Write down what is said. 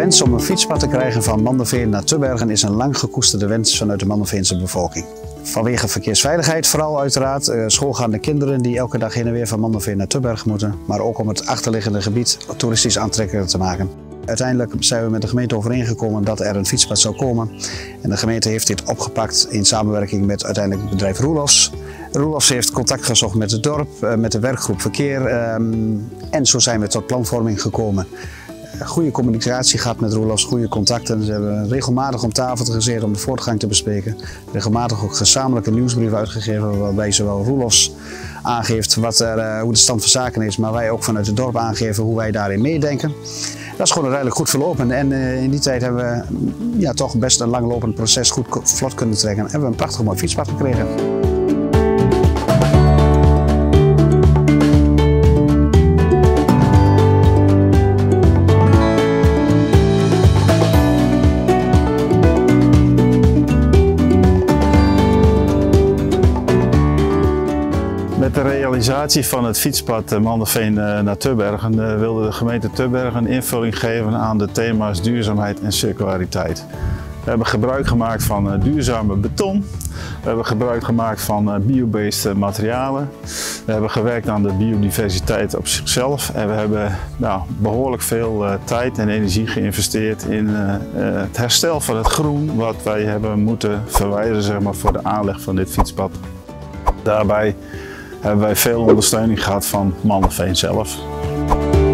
wens om een fietspad te krijgen van Manderveen naar Tubbergen is een lang gekoesterde wens vanuit de Manderveense bevolking. Vanwege verkeersveiligheid vooral uiteraard, schoolgaande kinderen die elke dag heen en weer van Manderveen naar Tubbergen moeten, maar ook om het achterliggende gebied toeristisch aantrekkelijker te maken. Uiteindelijk zijn we met de gemeente overeengekomen dat er een fietspad zou komen. En de gemeente heeft dit opgepakt in samenwerking met uiteindelijk het bedrijf Roelofs. Roelofs heeft contact gezocht met het dorp, met de werkgroep verkeer en zo zijn we tot planvorming gekomen. Goede communicatie gehad met Roelofs, goede contacten. Ze hebben regelmatig om tafel gezeten om de voortgang te bespreken. Regelmatig ook gezamenlijke nieuwsbrief uitgegeven waarbij zowel Roelofs aangeeft hoe de stand van zaken is, maar wij ook vanuit het dorp aangeven hoe wij daarin meedenken. Dat is gewoon uiteindelijk goed verlopen en in die tijd hebben we toch best een langlopend proces goed vlot kunnen trekken en hebben we een prachtig mooi fietspad gekregen. Met de realisatie van het fietspad Manderveen naar Tubbergen wilde de gemeente Tubbergen invulling geven aan de thema's duurzaamheid en circulariteit. We hebben gebruik gemaakt van duurzame beton. We hebben gebruik gemaakt van biobased materialen. We hebben gewerkt aan de biodiversiteit op zichzelf. En we hebben behoorlijk veel tijd en energie geïnvesteerd in het herstel van het groen wat wij hebben moeten verwijderen voor de aanleg van dit fietspad. Daarbij hebben wij veel ondersteuning gehad van Manderveen zelf.